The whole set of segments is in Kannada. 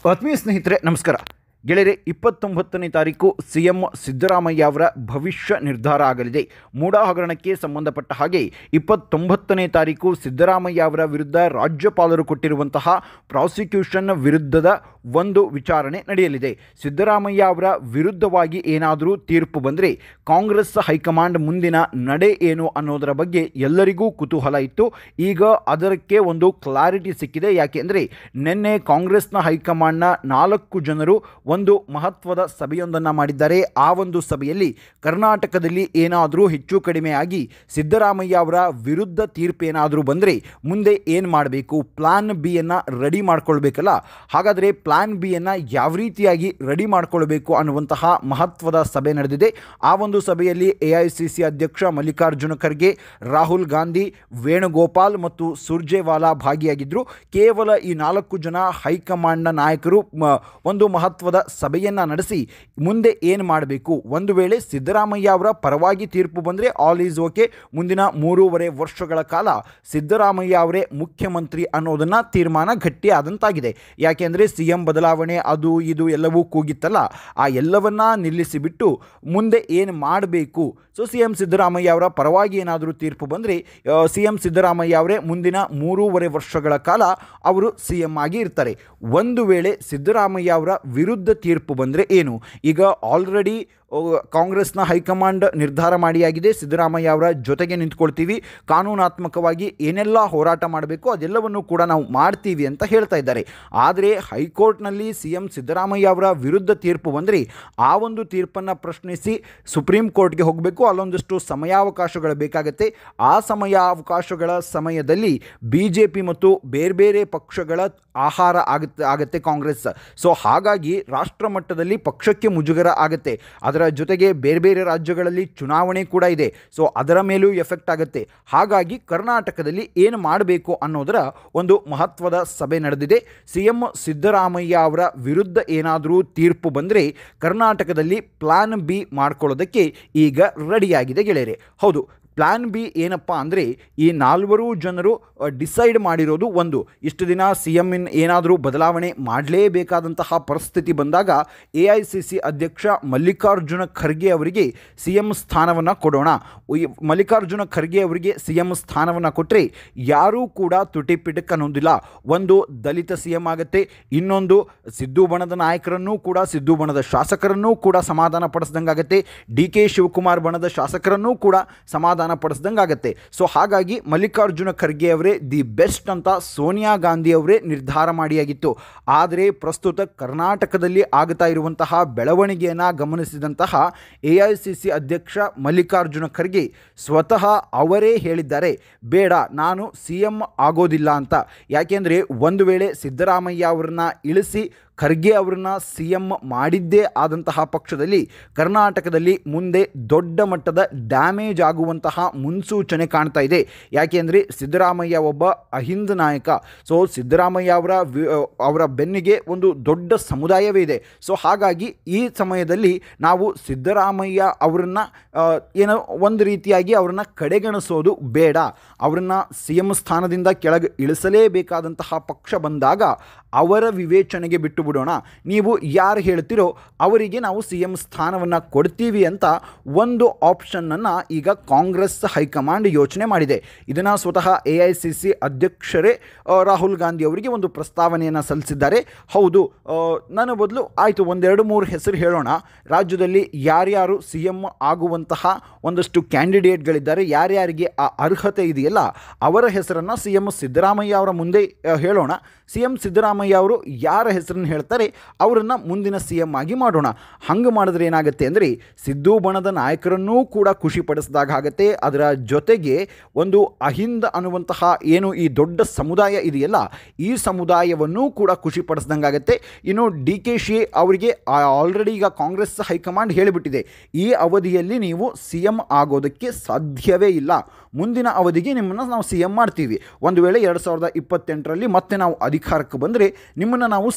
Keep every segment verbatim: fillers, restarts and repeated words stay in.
ಆತ್ಮೀಯ ಸ್ನೇಹಿತರೆ ನಮಸ್ಕಾರ. ಗೆಳೆಯರೆ, ಇಪ್ಪತ್ತೊಂಬತ್ತನೇ ತಾರೀಕು ಸಿ ಎಂ ಸಿದ್ದರಾಮಯ್ಯ ಅವರ ಭವಿಷ್ಯ ನಿರ್ಧಾರ ಆಗಲಿದೆ. ಮೂಡ ಹಗರಣಕ್ಕೆ ಸಂಬಂಧಪಟ್ಟ ಹಾಗೆ ಇಪ್ಪತ್ತೊಂಬತ್ತನೇ ತಾರೀಕು ಸಿದ್ದರಾಮಯ್ಯ ಅವರ ವಿರುದ್ಧ ರಾಜ್ಯಪಾಲರು ಕೊಟ್ಟಿರುವಂತಹ ಪ್ರಾಸಿಕ್ಯೂಷನ್ ವಿರುದ್ಧದ ಒಂದು ವಿಚಾರಣೆ ನಡೆಯಲಿದೆ. ಸಿದ್ದರಾಮಯ್ಯ ಅವರ ವಿರುದ್ಧವಾಗಿ ಏನಾದರೂ ತೀರ್ಪು ಬಂದರೆ ಕಾಂಗ್ರೆಸ್ ಹೈಕಮಾಂಡ್ ಮುಂದಿನ ನಡೆ ಏನು ಅನ್ನೋದರ ಬಗ್ಗೆ ಎಲ್ಲರಿಗೂ ಕುತೂಹಲ ಇತ್ತು. ಈಗ ಅದಕ್ಕೆ ಒಂದು ಕ್ಲಾರಿಟಿ ಸಿಕ್ಕಿದೆ. ಯಾಕೆಂದರೆ ನಿನ್ನೆ ಕಾಂಗ್ರೆಸ್ನ ಹೈಕಮಾಂಡ್ನ ನಾಲ್ಕು ಜನರು ಒಂದು ಮಹತ್ವದ ಸಭೆಯೊಂದನ್ನು ಮಾಡಿದ್ದಾರೆ. ಆ ಒಂದು ಸಭೆಯಲ್ಲಿ ಕರ್ನಾಟಕದಲ್ಲಿ ಏನಾದರೂ ಹೆಚ್ಚು ಕಡಿಮೆ ಆಗಿ ಸಿದ್ದರಾಮಯ್ಯ ಅವರ ವಿರುದ್ಧ ತೀರ್ಪು ಏನಾದರೂ ಬಂದರೆ ಮುಂದೆ ಏನು ಮಾಡಬೇಕು, ಪ್ಲಾನ್ ಬಿಯನ್ನು ರೆಡಿ ಮಾಡ್ಕೊಳ್ಬೇಕಲ್ಲ. ಹಾಗಾದರೆ ಪ್ಲಾನ್ ಬಿಯನ್ನು ಯಾವ ರೀತಿಯಾಗಿ ರೆಡಿ ಮಾಡ್ಕೊಳ್ಬೇಕು ಅನ್ನುವಂತಹ ಮಹತ್ವದ ಸಭೆ ನಡೆದಿದೆ. ಆ ಒಂದು ಸಭೆಯಲ್ಲಿ ಎ ಐ ಸಿ ಸಿ ಅಧ್ಯಕ್ಷ ಮಲ್ಲಿಕಾರ್ಜುನ ಖರ್ಗೆ, ರಾಹುಲ್ ಗಾಂಧಿ, ವೇಣುಗೋಪಾಲ್ ಮತ್ತು ಸುರ್ಜೇವಾಲಾ ಭಾಗಿಯಾಗಿದ್ದರು. ಕೇವಲ ಈ ನಾಲ್ಕು ಜನ ಹೈಕಮಾಂಡ್ನ ನಾಯಕರು ಒಂದು ಮಹತ್ವದ ಸಭೆಯನ್ನು ನಡೆಸಿ ಮುಂದೆ ಏನು ಮಾಡಬೇಕು, ಒಂದು ವೇಳೆ ಸಿದ್ದರಾಮಯ್ಯ ಅವರ ಪರವಾಗಿ ತೀರ್ಪು ಬಂದರೆ ಆಲ್ ಈಸ್ ಓಕೆ, ಮುಂದಿನ ಮೂರೂವರೆ ವರ್ಷಗಳ ಕಾಲ ಸಿದ್ದರಾಮಯ್ಯ ಅವರೇ ಮುಖ್ಯಮಂತ್ರಿ ಅನ್ನೋದನ್ನು ತೀರ್ಮಾನ ಗಟ್ಟಿಯಾದಂತಾಗಿದೆ. ಯಾಕೆಂದರೆ ಸಿ ಎಂ ಬದಲಾವಣೆ ಅದು ಇದು ಎಲ್ಲವೂ ಕೂಗಿತ್ತಲ್ಲ, ಆ ಎಲ್ಲವನ್ನ ನಿಲ್ಲಿಸಿಬಿಟ್ಟು ಮುಂದೆ ಏನು ಮಾಡಬೇಕು. ಸೊ ಸಿ ಎಂ ಸಿದ್ದರಾಮಯ್ಯ ಅವರ ಪರವಾಗಿ ಏನಾದರೂ ತೀರ್ಪು ಬಂದರೆ ಸಿ ಎಂ ಸಿದ್ದರಾಮಯ್ಯ ಅವರೇ ಮುಂದಿನ ಮೂರೂವರೆ ವರ್ಷಗಳ ಕಾಲ ಅವರು ಸಿ ಎಂ ಆಗಿ ಇರ್ತಾರೆ. ಒಂದು ವೇಳೆ ಸಿದ್ದರಾಮಯ್ಯ ಅವರ ವಿರುದ್ಧ ತೀರ್ಪು ಬಂದರೆ ಏನು? ಈಗ ಆಲ್ರೆಡಿ ಕಾಂಗ್ರೆಸ್ನ ಹೈಕಮಾಂಡ್ ನಿರ್ಧಾರ ಮಾಡಿಯಾಗಿದೆ, ಸಿದ್ದರಾಮಯ್ಯ ಅವರ ಜೊತೆಗೆ ನಿಂತ್ಕೊಳ್ತೀವಿ, ಕಾನೂನಾತ್ಮಕವಾಗಿ ಏನೆಲ್ಲ ಹೋರಾಟ ಮಾಡಬೇಕು ಅದೆಲ್ಲವನ್ನು ಕೂಡ ನಾವು ಮಾಡ್ತೀವಿ ಅಂತ ಹೇಳ್ತಾ ಇದ್ದಾರೆ. ಆದರೆ ಹೈಕೋರ್ಟ್ನಲ್ಲಿ ಸಿ ಎಂ ಸಿದ್ದರಾಮಯ್ಯ ಅವರ ವಿರುದ್ಧ ತೀರ್ಪು ಬಂದರೆ ಆ ಒಂದು ತೀರ್ಪನ್ನು ಪ್ರಶ್ನಿಸಿ ಸುಪ್ರೀಂ ಕೋರ್ಟ್ಗೆ ಹೋಗಬೇಕು. ಅಲ್ಲೊಂದಷ್ಟು ಸಮಯಾವಕಾಶಗಳು ಬೇಕಾಗುತ್ತೆ. ಆ ಸಮಯಾವಕಾಶಗಳ ಸಮಯದಲ್ಲಿ ಬಿ ಜೆ ಪಿ ಮತ್ತು ಬೇರೆ ಬೇರೆ ಪಕ್ಷಗಳ ಆಹಾರ ಆಗುತ್ತೆ ಆಗುತ್ತೆ ಕಾಂಗ್ರೆಸ್. ಸೊ ಹಾಗಾಗಿ ರಾಷ್ಟ್ರ ಮಟ್ಟದಲ್ಲಿ ಪಕ್ಷಕ್ಕೆ ಮುಜುಗರ ಆಗುತ್ತೆ. ಅದರ ಜೊತೆಗೆ ಬೇರೆ ಬೇರೆ ರಾಜ್ಯಗಳಲ್ಲಿ ಚುನಾವಣೆ ಕೂಡ ಇದೆ. ಸೊ ಅದರ ಮೇಲೂ ಎಫೆಕ್ಟ್ ಆಗುತ್ತೆ. ಹಾಗಾಗಿ ಕರ್ನಾಟಕದಲ್ಲಿ ಏನು ಮಾಡಬೇಕು ಅನ್ನೋದರ ಒಂದು ಮಹತ್ವದ ಸಭೆ ನಡೆದಿದೆ. ಸಿ ಎಂ ಸಿದ್ದರಾಮಯ್ಯ ಅವರ ವಿರುದ್ಧ ಏನಾದರೂ ತೀರ್ಪು ಬಂದರೆ ಕರ್ನಾಟಕದಲ್ಲಿ ಪ್ಲಾನ್ ಬಿ ಮಾಡ್ಕೊಳ್ಳೋದಕ್ಕೆ ಈಗ ರೆಡಿಯಾಗಿದೆ ಗೆಳೆಯರೆ. ಹೌದು, ಪ್ಲಾನ್ ಬಿ ಏನಪ್ಪ ಅಂದರೆ ಈ ನಾಲ್ವರು ಜನರು ಡಿಸೈಡ್ ಮಾಡಿರೋದು ಒಂದು, ಇಷ್ಟು ದಿನ ಸಿ ಎಂ ಇನ್ ಏನಾದರೂ ಬದಲಾವಣೆ ಮಾಡಲೇಬೇಕಾದಂತಹ ಪರಿಸ್ಥಿತಿ ಬಂದಾಗ ಎ ಐ ಸಿ ಸಿ ಅಧ್ಯಕ್ಷ ಮಲ್ಲಿಕಾರ್ಜುನ ಖರ್ಗೆ ಅವರಿಗೆ ಸಿ ಎಂ ಸ್ಥಾನವನ್ನು ಕೊಡೋಣ. ಮಲ್ಲಿಕಾರ್ಜುನ ಖರ್ಗೆ ಅವರಿಗೆ ಸಿ ಎಂ ಸ್ಥಾನವನ್ನು ಕೊಟ್ಟರೆ ಯಾರೂ ಕೂಡ ತುಟಿಪಿಟಕ್ ಅನ್ನೋದಿಲ್ಲ. ಒಂದು ದಲಿತ ಸಿ ಎಂ ಆಗುತ್ತೆ, ಇನ್ನೊಂದು ಸಿದ್ದು ಬಣದ ನಾಯಕರನ್ನೂ ಕೂಡ ಸಿದ್ದು ಬಣದ ಶಾಸಕರನ್ನೂ ಕೂಡ ಸಮಾಧಾನ ಪಡಿಸ್ದಂಗಾಗತ್ತೆ, ಡಿ ಕೆ ಶಿವಕುಮಾರ್ ಬಣದ ಶಾಸಕರನ್ನೂ ಕೂಡ ಸಮಾಧಾನ ಪಡಿಸ್ದಂಗಾಗತ್ತೆ. ಸೊ ಹಾಗಾಗಿ ಮಲ್ಲಿಕಾರ್ಜುನ ಖರ್ಗೆ ಅವರೇ ದಿ ಬೆಸ್ಟ್ ಅಂತ ಸೋನಿಯಾ ಗಾಂಧಿ ಅವರೇ ನಿರ್ಧಾರ ಮಾಡಿಯಾಗಿತ್ತು. ಆದರೆ ಪ್ರಸ್ತುತ ಕರ್ನಾಟಕದಲ್ಲಿ ಆಗ್ತಾ ಇರುವಂತಹ ಬೆಳವಣಿಗೆಯನ್ನು ಗಮನಿಸಿದಂತಹ ಎ ಐ ಸಿ ಸಿ ಅಧ್ಯಕ್ಷ ಮಲ್ಲಿಕಾರ್ಜುನ ಖರ್ಗೆ ಸ್ವತಃ ಅವರೇ ಹೇಳಿದ್ದಾರೆ, ಬೇಡ ನಾನು ಸಿ ಎಂ ಆಗೋದಿಲ್ಲ ಅಂತ. ಯಾಕೆಂದರೆ ಒಂದು ವೇಳೆ ಸಿದ್ದರಾಮಯ್ಯ ಅವರನ್ನ ಇಳಿಸಿ ಖರ್ಗೆ ಅವರನ್ನ ಸಿ ಎಂ ಮಾಡಿದ್ದೇ ಆದಂತಹ ಪಕ್ಷದಲ್ಲಿ ಕರ್ನಾಟಕದಲ್ಲಿ ಮುಂದೆ ದೊಡ್ಡ ಮಟ್ಟದ ಡ್ಯಾಮೇಜ್ ಆಗುವಂತಹ ಮುನ್ಸೂಚನೆ ಕಾಣ್ತಾ ಇದೆ. ಯಾಕೆಂದರೆ ಸಿದ್ದರಾಮಯ್ಯ ಒಬ್ಬ ಅಹಿಂದ ನಾಯಕ. ಸೊ ಸಿದ್ದರಾಮಯ್ಯ ಅವರ ಅವರ ಬೆನ್ನಿಗೆ ಒಂದು ದೊಡ್ಡ ಸಮುದಾಯವೇ ಇದೆ. ಸೊ ಹಾಗಾಗಿ ಈ ಸಮಯದಲ್ಲಿ ನಾವು ಸಿದ್ದರಾಮಯ್ಯ ಅವರನ್ನ ಏನೋ ಒಂದು ರೀತಿಯಾಗಿ ಅವರನ್ನು ಕಡೆಗಣಿಸೋದು ಬೇಡ. ಅವರನ್ನು ಸಿ ಎಂ ಸ್ಥಾನದಿಂದ ಕೆಳಗೆ ಇಳಿಸಲೇಬೇಕಾದಂತಹ ಪಕ್ಷ ಬಂದಾಗ ಅವರ ವಿವೇಚನೆಗೆ ಬಿಟ್ಟು ಬಿಡೋಣ, ನೀವು ಯಾರು ಹೇಳ್ತಿರೋ ಅವರಿಗೆ ನಾವು ಸಿ ಎಂ ಸ್ಥಾನವನ್ನು ಕೊಡ್ತೀವಿ ಅಂತ ಒಂದು ಆಪ್ಷನ್ನನ್ನು ಈಗ ಕಾಂಗ್ರೆಸ್ ಹೈಕಮಾಂಡ್ ಯೋಚನೆ ಮಾಡಿದೆ. ಇದನ್ನು ಸ್ವತಃ ಎ ಐ ಸಿ ಸಿ ಅಧ್ಯಕ್ಷರೇ ರಾಹುಲ್ ಗಾಂಧಿ ಅವರಿಗೆ ಒಂದು ಪ್ರಸ್ತಾವನೆಯನ್ನು ಸಲ್ಲಿಸಿದ್ದಾರೆ. ಹೌದು, ನನ್ನ ಬದಲು ಆಯಿತು ಒಂದೆರಡು ಮೂರು ಹೆಸರು ಹೇಳೋಣ, ರಾಜ್ಯದಲ್ಲಿ ಯಾರ್ಯಾರು ಸಿ ಎಂ ಆಗುವಂತಹ ಒಂದಷ್ಟು ಕ್ಯಾಂಡಿಡೇಟ್ಗಳಿದ್ದಾರೆ, ಯಾರ್ಯಾರಿಗೆ ಆ ಅರ್ಹತೆ ಇದೆಯಲ್ಲ ಅವರ ಹೆಸರನ್ನು ಸಿ ಎಂ ಸಿದ್ದರಾಮಯ್ಯ ಅವರ ಮುಂದೆ ಹೇಳೋಣ. ಸಿ ಎಂ ಸಿದ್ದರಾಮಯ್ಯ ಅವರು ಯಾರ ಹೆಸರನ್ನು ಹೇಳ್ತಾರೆ ಅವರನ್ನು ಮುಂದಿನ ಸಿ ಎಂ ಆಗಿ ಮಾಡೋಣ. ಹಂಗೆ ಮಾಡಿದ್ರೆ ಏನಾಗುತ್ತೆ ಅಂದರೆ ಸಿದ್ದು ಬಣದ ನಾಯಕರನ್ನೂ ಕೂಡ ಖುಷಿ ಪಡಿಸಿದಾಗ ಆಗುತ್ತೆ. ಅದರ ಜೊತೆಗೆ ಒಂದು ಅಹಿಂದ ಅನ್ನುವಂತಹ ಏನು ಈ ದೊಡ್ಡ ಸಮುದಾಯ ಇದೆಯಲ್ಲ ಈ ಸಮುದಾಯವನ್ನೂ ಕೂಡ ಖುಷಿ ಪಡಿಸ್ದಂಗಾಗತ್ತೆ. ಇನ್ನು ಡಿ ಕೆ ಶಿ ಅವರಿಗೆ ಆಲ್ರೆಡಿ ಈಗ ಕಾಂಗ್ರೆಸ್ ಹೈಕಮಾಂಡ್ ಹೇಳಿಬಿಟ್ಟಿದೆ, ಈ ಅವಧಿಯಲ್ಲಿ ನೀವು ಸಿ ಎಂ ಆಗೋದಕ್ಕೆ ಸಾಧ್ಯವೇ ಇಲ್ಲ, ಮುಂದಿನ ಅವಧಿಗೆ ನಿಮ್ಮನ್ನು ನಾವು ಸಿ ಎಂ ಮಾಡ್ತೀವಿ. ಒಂದು ವೇಳೆ ಎರಡು ಸಾವಿರದ ಇಪ್ಪತ್ತೆಂಟರಲ್ಲಿ ಮತ್ತೆ ನಾವು ಅಧಿಕಾರಕ್ಕೆ ಬಂದರೆ ನಿಮ್ಮನ್ನು ನಾವು ಸಿ ಎಂ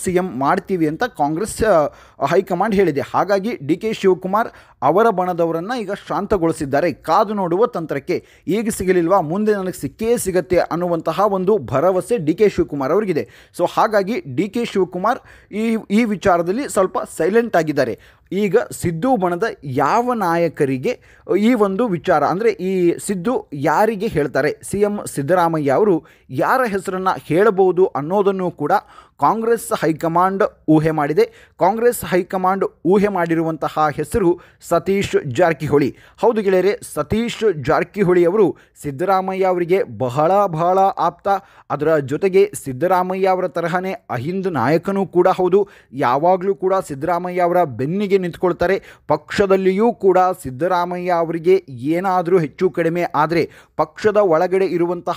ಮಾಡ್ತೀವಿ ಅಂತ ಕಾಂಗ್ರೆಸ್ ಹೈಕಮಾಂಡ್ ಹೇಳಿದೆ. ಹಾಗಾಗಿ ಡಿ ಕೆ ಶಿವಕುಮಾರ್ ಅವರ ಬಣದವರನ್ನು ಈಗ ಶಾಂತಗೊಳಿಸಿದ್ದಾರೆ. ಕಾದು ನೋಡುವ ತಂತ್ರಕ್ಕೆ. ಈಗ ಸಿಗಲಿಲ್ವಾ, ಮುಂದೆ ನನಗೆ ಸಿಕ್ಕೇ ಸಿಗತ್ತೆ ಅನ್ನುವಂತಹ ಒಂದು ಭರವಸೆ ಡಿ ಕೆ ಶಿವಕುಮಾರ್ ಅವರಿಗಿದೆ. ಸೊ ಹಾಗಾಗಿ ಡಿ ಕೆ ಶಿವಕುಮಾರ್ ಈ ಈ ವಿಚಾರದಲ್ಲಿ ಸ್ವಲ್ಪ ಸೈಲೆಂಟ್ ಆಗಿದ್ದಾರೆ. ಈಗ ಸಿದ್ದು ಬಣದ ಯಾವ ನಾಯಕರಿಗೆ ಈ ಒಂದು ವಿಚಾರ ಅಂದರೆ ಈ ಸಿದ್ದು ಯಾರಿಗೆ ಹೇಳ್ತಾರೆ, ಸಿ ಎಂ ಸಿದ್ದರಾಮಯ್ಯ ಅವರು ಯಾರ ಹೆಸರನ್ನು ಹೇಳಬಹುದು ಅನ್ನೋದನ್ನು ಕೂಡ ಕಾಂಗ್ರೆಸ್ ಹೈಕಮಾಂಡ್ ಊಹೆ ಮಾಡಿದೆ. ಕಾಂಗ್ರೆಸ್ ಹೈಕಮಾಂಡ್ ಊಹೆ ಮಾಡಿರುವಂತಹ ಹೆಸರು ಸತೀಶ್ ಜಾರಕಿಹೊಳಿ. ಹೌದು ಗೆಳೆಯರೆ, ಸತೀಶ್ ಜಾರಕಿಹೊಳಿ ಅವರು ಸಿದ್ದರಾಮಯ್ಯ ಅವರಿಗೆ ಬಹಳ ಬಹಳ ಆಪ್ತ. ಅದರ ಜೊತೆಗೆ ಸಿದ್ದರಾಮಯ್ಯ ಅವರ ತರಹನೇ ಅಹಿಂದ ನಾಯಕನೂ ಕೂಡ ಹೌದು. ಯಾವಾಗಲೂ ಕೂಡ ಸಿದ್ದರಾಮಯ್ಯ ಅವರ ಬೆನ್ನಿಗೆ ನಿಂತ್ಕೊಳ್ತಾರೆ. ಪಕ್ಷದಲ್ಲಿಯೂ ಕೂಡ ಸಿದ್ದರಾಮಯ್ಯ ಅವರಿಗೆ ಏನಾದರೂ ಹೆಚ್ಚು ಕಡಿಮೆ ಆದರೆ, ಪಕ್ಷದ ಒಳಗಡೆ ಇರುವಂತಹ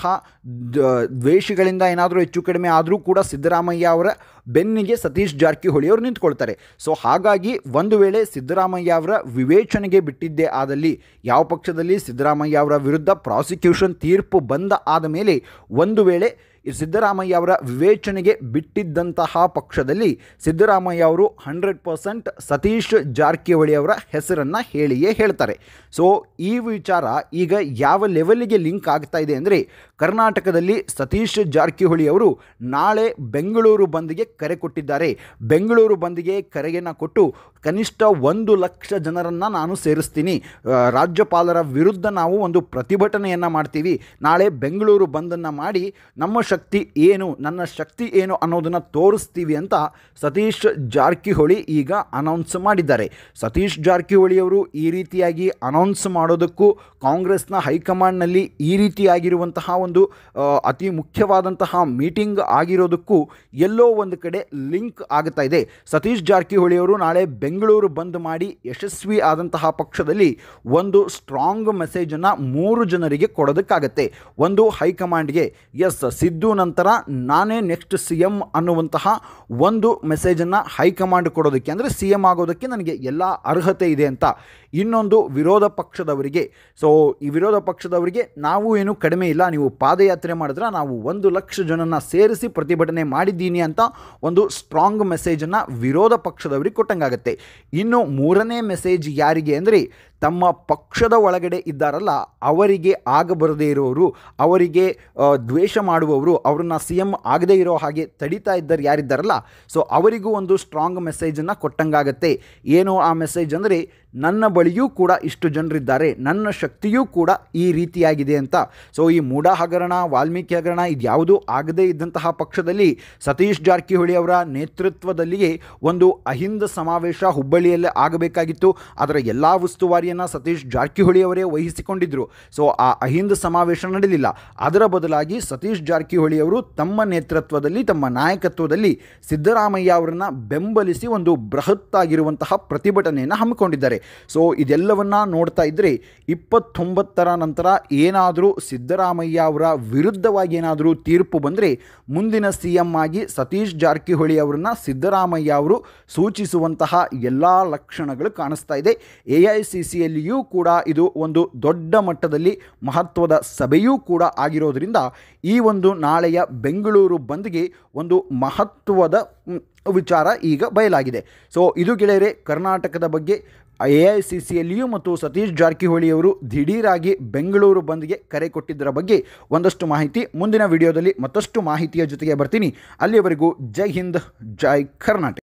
ದ್ವೇಷಗಳಿಂದ ಏನಾದರೂ ಹೆಚ್ಚು ಕಡಿಮೆ ಆದರೂ ಕೂಡ ಸಿದ್ದರಾಮಯ್ಯ ಅವರ ಬೆನ್ನಿಗೆ ಸತೀಶ್ ಜಾರಕಿಹೊಳಿ ಅವರು ನಿಂತ್ಕೊಳ್ತಾರೆ. ಸೊ ಹಾಗಾಗಿ ಒಂದು ವೇಳೆ ಸಿದ್ದರಾಮಯ್ಯ ಅವರ ವಿವೇಚನೆಗೆ ಬಿಟ್ಟಿದ್ದೇ ಆದಲ್ಲಿ, ಯಾವ ಪಕ್ಷದಲ್ಲಿ ಸಿದ್ದರಾಮಯ್ಯ ಅವರ ವಿರುದ್ಧ ಪ್ರಾಸಿಕ್ಯೂಷನ್ ತೀರ್ಪು ಬಂದ ಆದ ಮೇಲೆ ಒಂದು ವೇಳೆ ಸಿದ್ದರಾಮಯ್ಯ ಅವರ ವಿವೇಚನೆಗೆ ಬಿಟ್ಟಿದ್ದಂತಹ ಪಕ್ಷದಲ್ಲಿ ಸಿದ್ದರಾಮಯ್ಯ ಅವರು ಹಂಡ್ರೆಡ್ ಪರ್ಸೆಂಟ್ ಸತೀಶ್ ಜಾರಕಿಹೊಳಿ ಅವರ ಹೆಸರನ್ನು ಹೇಳಿಯೇ ಹೇಳ್ತಾರೆ. ಸೊ ಈ ವಿಚಾರ ಈಗ ಯಾವ ಲೆವೆಲ್ಗೆ ಲಿಂಕ್ ಆಗ್ತಾ ಇದೆ ಅಂದರೆ, ಕರ್ನಾಟಕದಲ್ಲಿ ಸತೀಶ್ ಜಾರಕಿಹೊಳಿ ಅವರು ನಾಳೆ ಬೆಂಗಳೂರು ಬಂದ್ಗೆ ಕರೆ ಕೊಟ್ಟಿದ್ದಾರೆ. ಬೆಂಗಳೂರು ಬಂದ್ಗೆ ಕರೆಯನ್ನು ಕೊಟ್ಟು ಕನಿಷ್ಠ ಒಂದು ಲಕ್ಷ ಜನರನ್ನು ನಾನು ಸೇರಿಸ್ತೀನಿ, ರಾಜ್ಯಪಾಲರ ವಿರುದ್ಧ ನಾವು ಒಂದು ಪ್ರತಿಭಟನೆಯನ್ನು ಮಾಡ್ತೀವಿ, ನಾಳೆ ಬೆಂಗಳೂರು ಬಂದನ್ನು ಮಾಡಿ ನಮ್ಮ ಶಕ್ತಿ ಏನು, ನನ್ನ ಶಕ್ತಿ ಏನು ಅನ್ನೋದನ್ನು ತೋರಿಸ್ತೀವಿ ಅಂತ ಸತೀಶ್ ಜಾರಕಿಹೊಳಿ ಈಗ ಅನೌನ್ಸ್ ಮಾಡಿದ್ದಾರೆ. ಸತೀಶ್ ಜಾರಕಿಹೊಳಿ ಅವರು ಈ ರೀತಿಯಾಗಿ ಅನೌನ್ಸ್ ಮಾಡೋದಕ್ಕೂ ಕಾಂಗ್ರೆಸ್ನ ಹೈಕಮಾಂಡ್ನಲ್ಲಿ ಈ ರೀತಿಯಾಗಿರುವಂತಹ ಒಂದು ಅತಿ ಮುಖ್ಯವಾದಂತಹ ಮೀಟಿಂಗ್ ಆಗಿರೋದಕ್ಕೂ ಎಲ್ಲೋ ಒಂದು ಕಡೆ ಲಿಂಕ್ ಆಗ್ತಾ ಇದೆ. ಸತೀಶ್ ಜಾರಕಿಹೊಳಿ ಅವರು ನಾಳೆ ಬೆಂಗಳೂರು ಬಂದ್ ಮಾಡಿ ಯಶಸ್ವಿ ಆದಂತಹ ಪಕ್ಷದಲ್ಲಿ ಒಂದು ಸ್ಟ್ರಾಂಗ್ ಮೆಸೇಜನ್ನು ಮೂರು ಜನರಿಗೆ ಕೊಡೋದಕ್ಕಾಗತ್ತೆ. ಒಂದು ಹೈಕಮಾಂಡ್ಗೆ, ಎಸ್ ಸಿದ್ದು ನಂತರ ನಾನೇ ನೆಕ್ಸ್ಟ್ ಸಿ ಎಂ ಅನ್ನುವಂತಹ ಒಂದು ಮೆಸೇಜನ್ನು ಹೈಕಮಾಂಡ್ ಕೊಡೋದಕ್ಕೆ, ಅಂದರೆ ಸಿ ಎಂ ಆಗೋದಕ್ಕೆ ನನಗೆ ಎಲ್ಲ ಅರ್ಹತೆ ಇದೆ ಅಂತ. ಇನ್ನೊಂದು ವಿರೋಧ ಪಕ್ಷದವರಿಗೆ, ಸೊ ಈ ವಿರೋಧ ಪಕ್ಷದವರಿಗೆ ನಾವು ಏನು ಕಡಿಮೆ ಇಲ್ಲ, ನೀವು ಪಾದಯಾತ್ರೆ ಮಾಡಿದ್ರೆ ನಾವು ಒಂದು ಲಕ್ಷ ಜನನ ಸೇರಿಸಿ ಪ್ರತಿಭಟನೆ ಮಾಡಿದ್ದೀನಿ ಅಂತ ಒಂದು ಸ್ಟ್ರಾಂಗ್ ಮೆಸೇಜನ್ನು ವಿರೋಧ ಪಕ್ಷದವರಿಗೆ ಕೊಟ್ಟಂಗಾಗತ್ತೆ. ಇನ್ನು ಮೂರನೇ ಮೆಸೇಜ್ ಯಾರಿಗೆ ಅಂದರೆ, ತಮ್ಮ ಪಕ್ಷದ ಒಳಗಡೆ ಇದ್ದಾರಲ್ಲ ಅವರಿಗೆ ಆಗಬರದೇ ಇರೋರು, ಅವರಿಗೆ ದ್ವೇಷ ಮಾಡುವವರು, ಅವ್ರನ್ನ ಸಿ ಎಂ ಆಗದೇ ಇರೋ ಹಾಗೆ ತಡೀತಾ ಇದ್ದಾರೆ ಯಾರಿದ್ದಾರಲ್ಲ, ಸೊ ಅವರಿಗೂ ಒಂದು ಸ್ಟ್ರಾಂಗ್ ಮೆಸೇಜನ್ನು ಕೊಟ್ಟಂಗಾಗತ್ತೆ. ಏನು ಆ ಮೆಸೇಜ್ ಅಂದರೆ, ನನ್ನ ಬಳಿಯೂ ಕೂಡ ಇಷ್ಟು ಜನರಿದ್ದಾರೆ, ನನ್ನ ಶಕ್ತಿಯೂ ಕೂಡ ಈ ರೀತಿಯಾಗಿದೆ ಅಂತ. ಸೊ ಈ ಮೂಡಾ ಹಗರಣ, ವಾಲ್ಮೀಕಿ ಹಗರಣ ಇದ್ಯಾವುದೂ ಆಗದೇ ಇದ್ದಂತಹ ಪಕ್ಷದಲ್ಲಿ ಸತೀಶ್ ಜಾರಕಿಹೊಳಿ ಅವರ ನೇತೃತ್ವದಲ್ಲಿಯೇ ಒಂದು ಅಹಿಂದ ಸಮಾವೇಶ ಹುಬ್ಬಳ್ಳಿಯಲ್ಲೇ ಆಗಬೇಕಾಗಿತ್ತು. ಅದರ ಎಲ್ಲ ಉಸ್ತುವಾರಿಯನ್ನು ಸತೀಶ್ ಜಾರಕಿಹೊಳಿ ಅವರೇ ವಹಿಸಿಕೊಂಡಿದ್ದರು. ಸೊ ಆ ಅಹಿಂದ ಸಮಾವೇಶ ನಡೆಯಲಿಲ್ಲ. ಅದರ ಬದಲಾಗಿ ಸತೀಶ್ ಜಾರಕಿಹೊಳಿ ಅವರು ತಮ್ಮ ನೇತೃತ್ವದಲ್ಲಿ, ತಮ್ಮ ನಾಯಕತ್ವದಲ್ಲಿ ಸಿದ್ದರಾಮಯ್ಯ ಅವರನ್ನು ಬೆಂಬಲಿಸಿ ಒಂದು ಬೃಹತ್ ಆಗಿರುವಂತಹ ಪ್ರತಿಭಟನೆಯನ್ನು ಹಮ್ಮಿಕೊಂಡಿದ್ದಾರೆ. ಸೊ ಇದೆಲ್ಲವನ್ನ ನೋಡ್ತಾ ಇದ್ದರೆ ಇಪ್ಪತ್ತೊಂಬತ್ತರ ನಂತರ ಏನಾದರೂ ಸಿದ್ದರಾಮಯ್ಯ ಅವರ ವಿರುದ್ಧವಾಗಿ ಏನಾದರೂ ತೀರ್ಪು ಬಂದರೆ ಮುಂದಿನ ಸಿ ಎಂ ಆಗಿ ಸತೀಶ್ ಜಾರಕಿಹೊಳಿ ಅವರನ್ನು ಸಿದ್ದರಾಮಯ್ಯ ಅವರು ಸೂಚಿಸುವಂತಹ ಎಲ್ಲ ಲಕ್ಷಣಗಳು ಕಾಣಿಸ್ತಾ ಇದೆ. ಎ ಐ ಸಿ ಸಿಯಲ್ಲಿಯೂ ಕೂಡ ಇದು ಒಂದು ದೊಡ್ಡ ಮಟ್ಟದಲ್ಲಿ ಮಹತ್ವದ ಸಭೆಯೂ ಕೂಡ ಆಗಿರೋದ್ರಿಂದ ಈ ಒಂದು ನಾಳೆಯ ಬೆಂಗಳೂರು ಬಂದ್ಗೆ ಒಂದು ಮಹತ್ವದ ವಿಚಾರ ಈಗ ಬಯಲಾಗಿದೆ. ಸೊ ಇದು ಗೆಳೆಯರೆ ಕರ್ನಾಟಕದ ಬಗ್ಗೆ ಎ ಐ ಸಿ ಸಿಯಲ್ಲಿಯೂ ಮತ್ತು ಸತೀಶ್ ಜಾರಕಿಹೊಳಿ ಅವರು ದಿಢೀರಾಗಿ ಬೆಂಗಳೂರು ಬಂದ್ಗೆ ಕರೆ ಕೊಟ್ಟಿದ್ದರ ಬಗ್ಗೆ ಒಂದಷ್ಟು ಮಾಹಿತಿ. ಮುಂದಿನ ವಿಡಿಯೋದಲ್ಲಿ ಮತ್ತಷ್ಟು ಮಾಹಿತಿಯ ಜೊತೆಗೆ ಬರ್ತೀನಿ. ಅಲ್ಲಿಯವರೆಗೂ ಜೈ ಹಿಂದ್, ಜೈ ಕರ್ನಾಟಕ.